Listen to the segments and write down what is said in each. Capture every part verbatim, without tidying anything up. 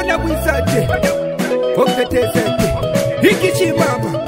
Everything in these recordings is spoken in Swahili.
Bana wizaje Oketezete Hiki mama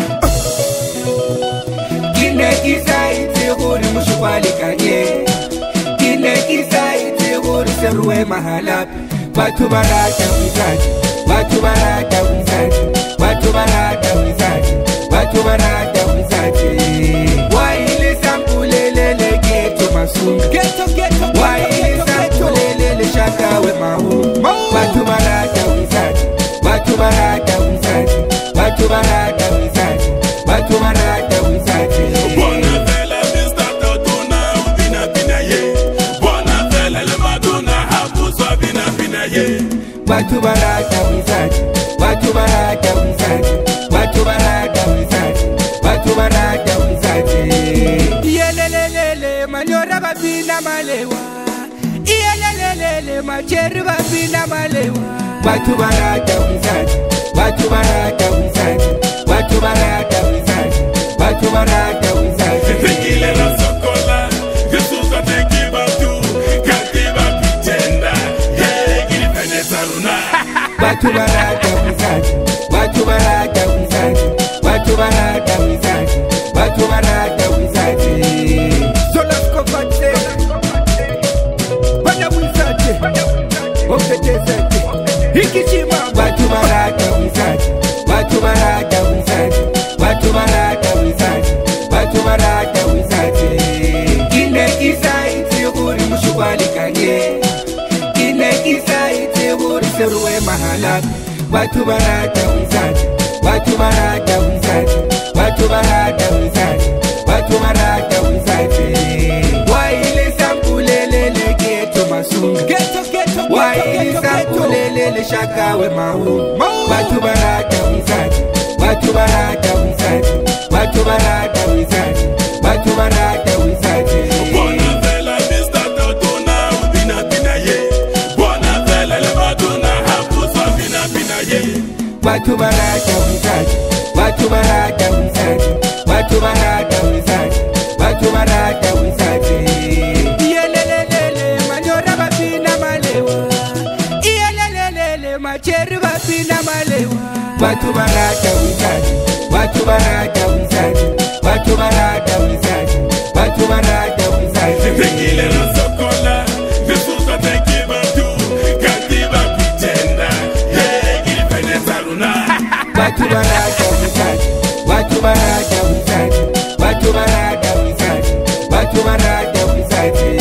Kine kisaiti guri mushukwali kanye Kine kisaiti guri seruwe mahalapi Watu barata wizaje Watu barata wizaje Watu barata wizaje Watu barata wizaje Waile sampulelele geto masunga Geto geto Waile sampulelele shakawe mahu Watu barata wizaje Watu barata wizaje Watu barata wizaje Watu barata wizaje Bona vela mista totuna ubina bina ye Bona vela le maduna hapu swa bina bina ye Watu barata wizaje Watu barata wizaje Watu barata wizaje Watu barata wizaje Iyelelelele manyora babina malewa Iyelelelele macheri babina malewa Watu barata wizaje Watu barata wizaje Watu barata wizaje Watu barata wizaje Fikile la sokola Yesusa teki batu Katiba pitenda Hey gini pene saruna Watu barata wizaje Watu barata wizaje Watu barata wizaje Watu barata wizaje Zolasko vate Bana wizaje Oketezete Hikishima Watu barata wizaje Watu barata wizaje Watu barata wizaje Watu barata wizaje Kine kisaiti guri mushukwali kanye Kine kisaiti guri seruwe mahalapi Watu barata wizaje Watu barata wizaje Watu barata wizaje Watu barata wizaje Waile sampulelele geto masunga Geto geto Waile sampulelele shakawe mahu Watu barata wizaje Watu barata wizaje Watu barata wizaje Watu barata wizaje Bona vela mista totuna ubina bina ye Bona vela le maduna hapu swa bina bina ye Watu barata wizaje Watu barata wizaje Watu barata wizaje Watu barata wizaje Iyelelelele manyora babina malewa Iyelelelele macheri babina malewa Watu barata wizaje Watu barata wizaje Watu barata wizaje Watu barata wizaje Fikile la sokola Yesusa teki batu Katiba pitenda Hey gini pene saruna Watu barata wizaje Watu barata wizaje Watu barata wizaje Watu barata wizaje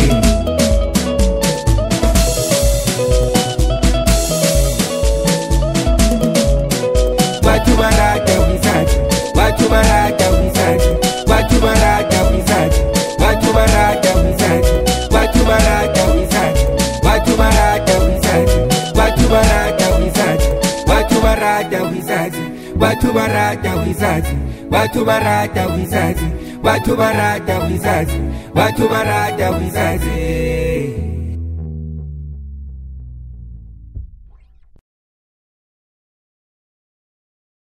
Watu barata wizaje Watu barata wizaje Watu barata wizaje Watu barata wizaje Watu barata wizaje Watu barata wizaje Watu barata wizaje Watu barata wizaje Watu barata wizaje Watu barata wizaje Watu barata wizaje Watu barata wizaje